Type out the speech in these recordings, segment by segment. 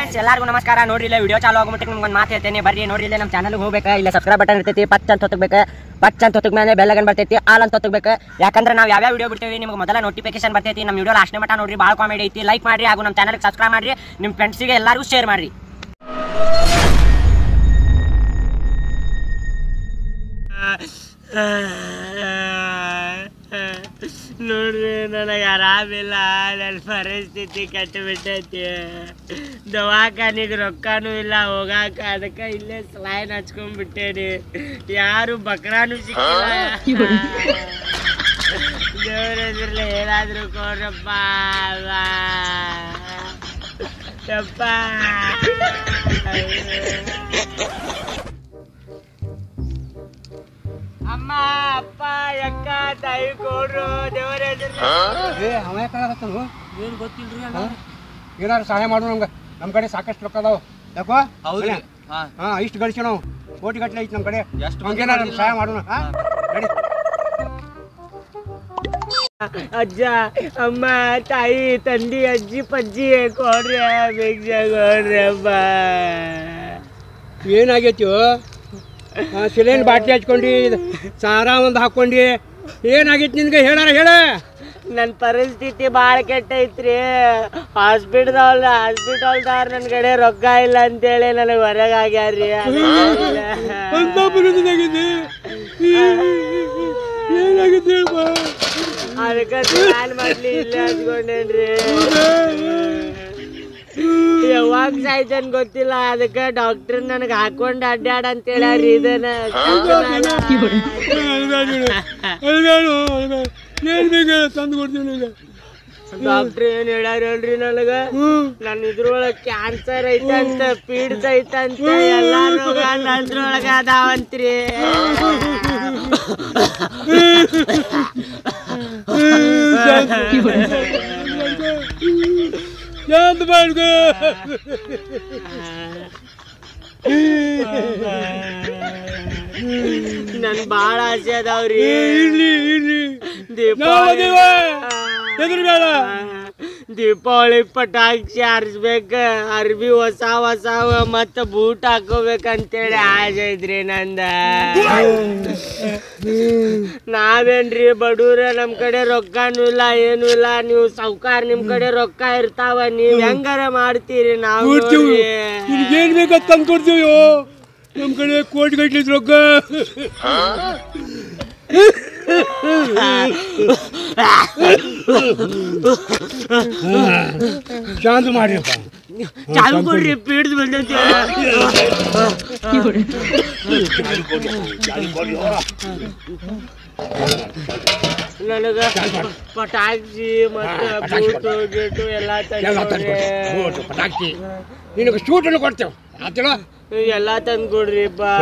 Friends ಎಲ್ಲರಿಗೂ ನಮಸ್ಕಾರ. ನೋಡ್ರಿ ಇಲ್ಲ ವಿಡಿಯೋ ಚಾಲು ಆಗೋ ಮಟ್ಟಿಗೆ ನಿಮ್ಗೆ ಒಂದು ಮಾತು ಹೇಳ್ತೇನೆ. ಬರ್ರಿ ನೋಡ್ರಿ ಇಲ್ಲ ನಮ್ಮ ಚಾನಲ್ಗೆ ಹೋಗ್ಬೇಕು. ಇಲ್ಲ ಸಬ್ಸ್ಕ್ರೈಬ್ ಬಟನ್ ಇರ್ತೈತಿ, ಪಚ್ ಅಂತ ಹೊತ್ತಬೇಕು. ಪಚ್ ಅಂತ ಹೊತ್ತದ ಮೇಲೆ ಬೆಲ್ಲಗನ್ ಬರ್ತೈತಿ, ಆಲ್ ಅಂತ ಹೊತ್ತಬೇಕು. ಯಾಕಂದ್ರೆ ನಾವು ಯಾವ ವಿಡಿಯೋ ಬಿಡ್ತೀವಿ ನಿಮ್ಗೆ ಮೊದಲ ನೋಟಿಫಿಕೇಶನ್ ಬರ್ತೈತಿ. ನಮ್ಮ ವಿಡಿಯೋ ಲಾಸ್ಟ್ ಮಟ್ಟ ನೋಡ್ರಿ, ಭಾಳ ಕಾಮಿಡಿ ಐತಿ. ಲೈಕ್ ಮಾಡ್ರಿ, ಹಾಗೂ ನಮ್ಮ ಚಾನಲ್ಗೆ ಸಬ್ಸ್ಕ್ರೈಬ್ ಮಾಡ್ರಿ, ನಿಮ್ಮ ಫ್ರೆಂಡ್ಸಿಗೆ ಎಲ್ಲರಿಗೂ ಶೇರ್ ಮಾಡ್ರಿ. ನೋಡ್ರಿ ನನಗೆ ಆರಾಮಿಲ್ಲ, ನನ್ನ ಪರಿಸ್ಥಿತಿ ಕೆಟ್ಟು ಬಿಟ್ಟೈತಿ. ದವಾಖಾನಿಗೆ ರೊಕ್ಕನೂ ಇಲ್ಲ ಹೋಗಾಕ, ಅದಕ್ಕೆ ಇಲ್ಲೇ ಸ್ಲೈನ್ ಹಚ್ಕೊಂಡ್ಬಿಟ್ಟೇನಿ. ಯಾರು ಬಕ್ರಾನು ಸಿಕ್ಕಿಲ್ಲ. ದೇವ್ರದ್ರಲ್ಲ ಏನಾದ್ರು ಕೊಡ್ರಪ್ಪ ಯಪ್ಪ. ಅಮ್ಮ ಅಪ್ಪ ಅಕ್ಕ ತಾಯಿ ಕೊಡ್ರು ದೇವರ ಏನ್ ಗೊತ್ತಿಲ್ರಿ. ಏನಾದ್ರು ಸಹಾಯ ಮಾಡು ನಮ್ಗೆ. ನಮ್ಮ ಕಡೆ ಸಾಕಷ್ಟು ರೊಕ್ಕ ಅದಾವ. ಯಾಕೋ ಹೌದ್ರಿ? ಇಷ್ಟು ಗಳಿಸಿ ನಾವು ಕೋಟಿ ಗಟ್ಟಲೆ ಐತಿ ನಮ್ಮ ಕಡೆ. ಏನಾದ್ರು ಸಹಾಯ ಮಾಡೋಣ. ಅಜ್ಜ ಅಮ್ಮ ತಾಯಿ ತಂದಿ ಅಜ್ಜಿ ಪಜ್ಜಿ ಕೊಡ್ರಿ, ಭಿಕ್ಷೆ ಕೊಡ್ರಿ ಅಮ್ಮ. ಏನಾಗೈತಿ? ಸಿಲಿಂಡ್ ಬಾಟ್ಲಿ ಹಚ್ಕೊಂಡು ಸಾರ ಒಂದು ಹಾಕ್ಕೊಂಡು ಏನಾಗೈತಿ ನಿನ್ಗೆ? ಹೇಳ. ನನ್ನ ಪರಿಸ್ಥಿತಿ ಭಾಳ ಕೆಟ್ಟೈತ್ರಿ. ಹಾಸ್ಪಿಟಲ್ದಾರ ನನ್ನ ಕಡೆ ರೊಕ್ಕ ಇಲ್ಲ ಅಂತೇಳಿ ನನಗೆ ಹೊರಗೆ ಆಗ್ಯಾರ್ರಿ. ಅದಕ್ಕೆ ನಾನು ಮಾಡ್ಲಿ ಇಲ್ಲೇ ಹಚ್ಕೊಂಡೇನ್ರಿ. ಯಾವಾಗ ಸಾಯ್ತೇನ್ ಗೊತ್ತಿಲ್ಲ. ಅದಕ್ಕೆ ಡಾಕ್ಟರ್ ನನಗೆ ಹಾಕೊಂಡು ಅಡ್ಡಾಡ ಅಂತ ಹೇಳ್ಯಾರಿ. ಇದನ್ನ ತಂದು ಕೊಡ್ತೀನಿ. ಡಾಕ್ಟರ್ ಏನ್ ಹೇಳ್ಯಾರ ಹೇಳ್ರಿ ನನಗ? ನನ್ನ ಇದ್ರೊಳಗ ಕ್ಯಾನ್ಸರ್ ಐತಂತ, ಪೀಡ್ಸ್ ಐತಂತ, ಎಲ್ಲಾ ರೋಗ ನನ್ರೊಳಗ ಅದಾವಂತ್ರಿ. ನನ್ ಬಾಳ ಆಸೆ ಅದಾವ್ರಿ. ದೀಪಾವಳಿ ಪಟಾಕಿ ಹಾರಿಸ್ಬೇಕ, ಅರ್ಬಿ ಹೊಸ ಮತ್ತ ಬೂಟ್ ಹಾಕೋಬೇಕಂತೇಳಿ ಆಸೆ ಐತ್ರಿ ನಂದ. ನಾವೇನ್ರಿ ಬಡವ್ರ, ನಮ್ ಕಡೆ ರೊಕ್ಕನೂ ಇಲ್ಲ, ಏನು ಇಲ್ಲ. ನೀವು ಸಾವ್ಕಾರ, ನಿಮ್ ಕಡೆ ರೊಕ್ಕ ಇರ್ತಾವ, ನೀವ್ ಹೆಂಗಾರ ಮಾಡ್ತೀರಿ. ನಾವು ಏನ್ ಬೇಕಂತ ತಂದು ಕೊಡ್ತೀವಿ. ನಮ್ ಕಡೆ ಕೋಟಿ ಗಟ್ಲಿ ರೊಕ್ಕ. ಶಾಂತ ಮಾಡ್ರಿಪ್ಪ, ಚಾಲು ಕೊಡ್ರಿ, ಪೀಡ್ದು ಬಂದಂತ. ನನಗ ಪಟಾಕಿ ಮತ್ತೆ ಬೂಟು ಗೀಟು ಎಲ್ಲ ಪಟಾಕಿ ನಿನಗೆ ಶೂಟನ್ನು ಕೊಡ್ತೇವೆ ಆತಳ. ಎಲ್ಲ ತಂದು ಕೊಡ್ರಿ ಬಾ.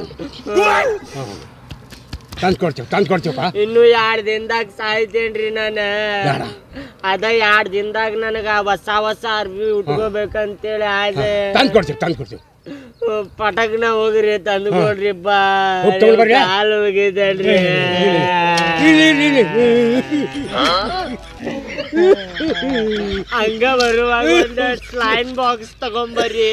ತಂದು ಕೊಡ್ತೀವಪ್ಪ. ಇನ್ನು 2 ದಿನದಾಗ ಸಾಯ್ತೇನ್ರಿ ನಾನು. ಅದ 2 ದಿನದಾಗ ನನಗ ಹೊಸ ಅರ್ಬಿ ಉಟ್ಕೋಬೇಕಂತೇಳಿ ಆಸೆ. ತಂದು ಕೊಡ್ತೀವಿ. ಪಟಕ್ನ ಹೋಗ್ರಿ, ತಂದು ಕೊಡ್ರಿ ಬಾ. ಹಾಲು ಹೋಗಿದ್ದೇನ್ರಿ. ಹಂಗ ಬರುವಾಗ ಒಂದು ಸ್ಲೈನ್ ಬಾಕ್ಸ್ ತಗೊಂಬರ್ರಿ.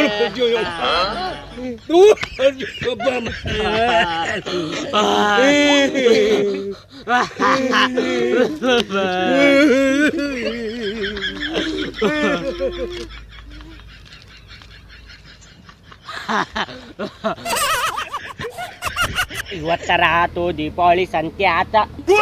ಇವತ್ತರ ಆತು, ದೀಪಾವಳಿ ಸಂತೆ ಆತ.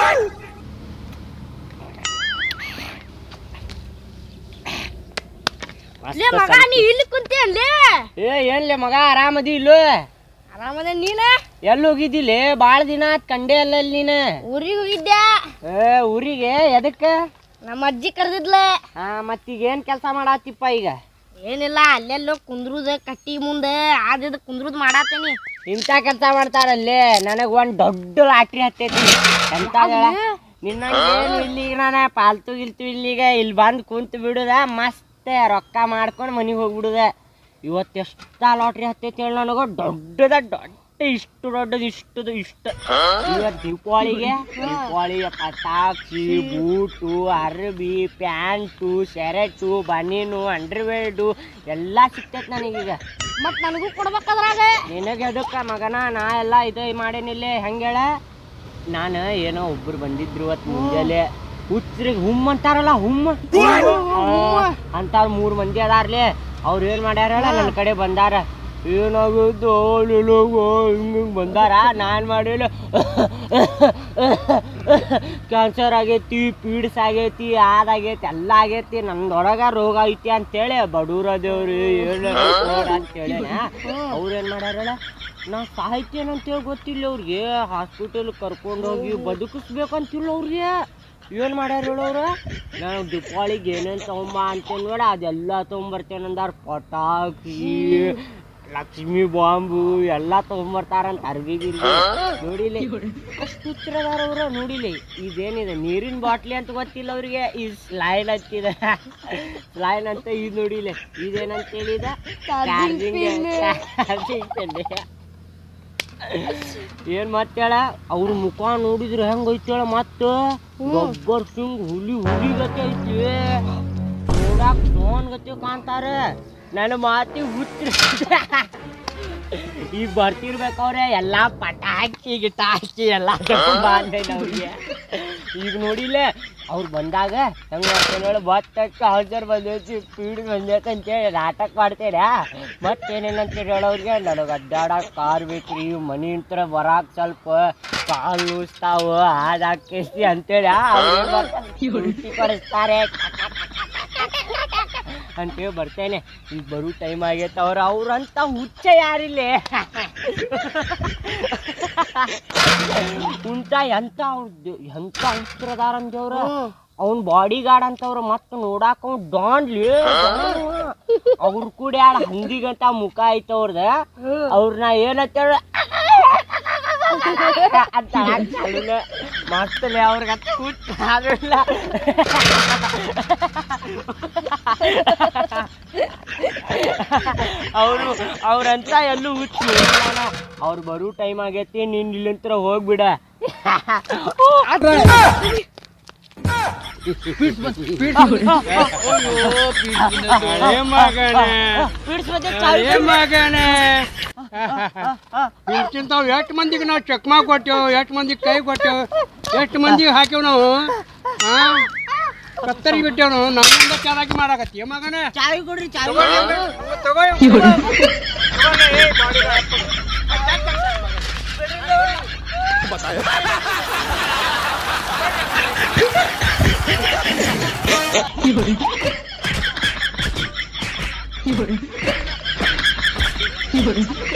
ಏನ್ಲೆ ಮಗ, ಆರಾಮದಿ ಇಲ್ಲೋ? ಆರಾಮದ. ನೀನ ಎಲ್ಲಿ ಹೋಗಿದ್ದಿಲ್ಲ? ಬಾಳ ದಿನ ಆತ್ ಕಂಡೆ ಅಲ್ಲ. ನೀನ ಊರಿಗೆ ಹೋಗಿದ್ದೆ. ಊರಿಗೆ ಎದಕ್ಕ? ನಮ್ಮ ಅಜ್ಜಿ ಕರೆದಿದ್ಲ. ಮತ್ತೀಗ ಏನ್ ಕೆಲಸ ಮಾಡಾತಿಪ್ಪ ಈಗ? ಏನಿಲ್ಲ, ಅಲ್ಲೆಲ್ಲೋ ಕುಂದ್ರುದ, ಕಟ್ಟಿ ಮುಂದೆ ಆದ ಕುಂದ್ರುದ್ ಮಾಡಾತೇನಿ. ಇಂಥ ಕೆಲಸ ಮಾಡ್ತಾರಲ್ಲೇ. ನನಗ್ ಒಂದ್ ದೊಡ್ಡ ಲಾಟ್ರಿ ಹತ್ತೈತಿ. ಎಂತ ನಿನ್ನಂಗೇನು ಇಲ್ಲಿಗ ನಾನು ಪಾಲ್ತು ಗಿಲ್ತು ಇಲ್ಲಿಗ ಇಲ್ಲಿ ಬಂದು ಕುಂತು ಬಿಡುದ, ಮಸ್ತ್ ರೊಕ್ಕ ಮಾಡ್ಕೊಂಡು ಮನೆಗೆ ಹೋಗ್ಬಿಡುದ. ಇವತ್ತು ಎಷ್ಟ ಲಾಟ್ರಿ ಹತ್ತೈತಿ ಹೇಳಿ ನನಗ? ದೊಡ್ಡ ಇಷ್ಟು ದೊಡ್ಡದು ಇಷ್ಟ ದೀಪಾವಳಿಗೆ ಪಟಾಕಿ ಬೂಟು ಅರ್ಬಿ ಪ್ಯಾಂಟು ಶರ್ಟು ಬನೀನು ಅಂಡರ್ವೇರ್ಡು ಎಲ್ಲ ಸಿಕ್ತೈತಿ ನನಗೀಗ. ಮತ್ ನನಗೂ ಕೊಡ್ಬೇಕಾದ್ರಾಗ ನಿನಗೆ ಅದಕ್ಕ ಮಗನ ನಾ ಎಲ್ಲ ಇದು ಮಾಡೇನಿಲ್ಲ. ಹೆಂಗೇಳ ನಾನು ಏನೋ ಒಬ್ರು ಬಂದಿದ್ರು ಇವತ್ತು ಮುಂಜಾನೆ ಹುಚ್ಚರಿಗೆ ಹುಮ್ಮ ಅಂತಾರಲ್ಲ ಹುಮ್ಮ ಅಂತಾರ 3 ಮಂದಿ ಅದಾರ್ಲಿ. ಅವ್ರು ಏನ್ ಮಾಡ್ಯಾರ ನನ್ನ ಕಡೆ ಬಂದಾರ. ಏನಾಗಿದ್ದು ಹಿಂಗ ಬಂದಾರ. ನಾನ್ ಮಾಡಿಲ್ಲ ಕ್ಯಾನ್ಸರ್ ಆಗೈತಿ ಪೀಡ್ಸ್ ಆಗೈತಿ ಅದಾಗೈತಿ ಎಲ್ಲ ಆಗೈತಿ ನಮ್ದೊಳಗ ರೋಗ ಐತಿ ಅಂತೇಳಿ ಬಡೂರದೇವ್ರಿ ಅಂತೇಳಿ ಅವ್ರೇನ್ ಮಾಡ್ಯಾರಲ್ಲ ನಾ ಸಾಹಿತ್ಯನಂತೇಳಿ ಗೊತ್ತಿಲ್ಲ ಅವ್ರಿಗೆ. ಹಾಸ್ಪಿಟಲ್ ಕರ್ಕೊಂಡು ಹೋಗಿ ಬದುಕಿಸ್ಬೇಕಂತಿಲ್ಲ ಅವ್ರಿಗೆ. ಏನು ಮಾಡ್ಯಾರ ಹೇಳೋರು ನಾನು ದೀಪಾವಳಿಗೆ ಏನೇನು ತಗೊಂಬ ಅಂತೇಳಿ ನೋಡ ಅದೆಲ್ಲ ತೊಗೊಂಬರ್ತೇನೆ ಅಂದಾರ. ಪಟಾಕಿ ಲಕ್ಷ್ಮಿ ಬಾಂಬು ಎಲ್ಲ ತೊಗೊಂಬರ್ತಾರಂತ ಅರ್ಬಿ ನೋಡಿಲ್ಲ. ಅಷ್ಟು ಹುಚ್ಚರದಾರ ಅವ್ರು ನೋಡಿಲ್ಲ. ಇದೇನಿದೆ ನೀರಿನ ಬಾಟ್ಲಿ ಅಂತ ಗೊತ್ತಿಲ್ಲ ಅವ್ರಿಗೆ. ಈ ಸ್ಲೈನ್ ಅಂತಿದೆ ಸ್ಲೈನ್ ಅಂತ ಇದು ನೋಡಿಲ್ಲ. ಇದೇನಂತ ಹೇಳಿದ ಏನ್ ಮತ್ತೇಳ ಅವ್ರ ಮುಖ ನೋಡಿದ್ರು ಹೆಂಗ ಐತೇಳ. ಮತ್ತ ಗಬ್ಬರ್ ಸಿಂಗ್ ಹುಲಿ ಗತಿ ಐತಿ ನೋಡಾಕ್ ಸೋನ್ ಗತಿ ಕಾಣ್ತಾರ. ನನ್ನ ಮಾತಿ ಹುಚ್ಚ ಈಗ ಬರ್ತಿರ್ಬೇಕವ್ರೆ ಎಲ್ಲ ಪಟಾಕಿ ಗಿಟಾಕಿ ಎಲ್ಲ ಅವ್ರಿಗೆ. ಈಗ ನೋಡಿಲ್ಲ ಅವ್ರು ಬಂದಾಗ ಹೆಂಗ ಮಾಡ್ತೇನೆ ಬತ್ತಕ್ಕೆ ಹೌಸರ್ ಬಂದೈತಿ ಸ್ಪೀಡ್ ಬಂದೈತೆ ಅಂತೇಳಿ ನಾಟಕ ಮಾಡ್ತೇನೆ. ಮತ್ತೇನೇನಂತೇಳಿ ಹೇಳೋರಿಗೆ ನನಗೆ ಅಡ್ಡಾಡಕ್ಕೆ ಕಾರ್ ಬೇಕ್ರಿ ಮನಿ ಇಂತ್ರ ಬರಾಕ್ ಸ್ವಲ್ಪ ಕಾಲು ಲೂಸ್ತಾವ ಅದಾಕೇಸಿ ಅಂತೇಳಿ ಅವ್ರು ಕಳಿಸ್ತಾರೆ ಅಂತೇಳಿ ಬರ್ತೇನೆ. ಈಗ ಬರೋ ಟೈಮ್ ಆಗೈತೆ. ಅವ್ರಂತ ಹುಚ್ಚ ಯಾರಿಲ್ಲೇ ಉಂಟ ಎಂತ ಹುಚ್ಚರದಾರ ಅಂದೇವ್ರ. ಅವ್ನ ಬಾಡಿ ಗಾರ್ಡ್ ಅಂತವ್ರ ಮತ್ತ ನೋಡಾಕ ಅವ್ನು ಡಾನ್ಲಿ ಅವ್ರ ಕೂಡ ಹಂದಿಗಂತ ಮುಖ ಐತೆ ಅವ್ರದ. ಅವ್ರನ್ನ ಏನಂತೇಳ ಅಂತ ಮಸ್ತಲೆ ಅವ್ರಿಗೆ ಹುಚ್ಚ ಆಗಲ್ಲ. ಅವ್ರಂತ ಎಲ್ಲೂ ಹುಚ್ಚ ಅವ್ರು ಬರೋ ಟೈಮ್ ಆಗೈತಿ. ನೀನ್ ಇಲ್ಲಂತ್ರ ಹೋಗ್ಬಿಡ. ಇಂತಿಂತಾವ್ ಎಷ್ಟು ಮಂದಿಗೆ ನಾವು ಚಕ್ಮಾ ಕೊಟ್ಟೆವು, ಎಷ್ಟು ಮಂದಿಗೆ ಕೈ ಕೊಟ್ಟೆವು, ಎಷ್ಟು ಮಂದಿಗೆ ಹಾಕ್ಯವ್ ನಾವು ಕತ್ತರಿಗೆ ಬಿಟ್ಟೆವ್ ನಾವು. ನಮ್ಮಿಂದ ಚೆನ್ನಾಗಿ ಮಾಡಾಕತ್ತಿ ಮಗನ. ಚಾವಿ ಕೊಡ್ರಿ ಚಾವಿ He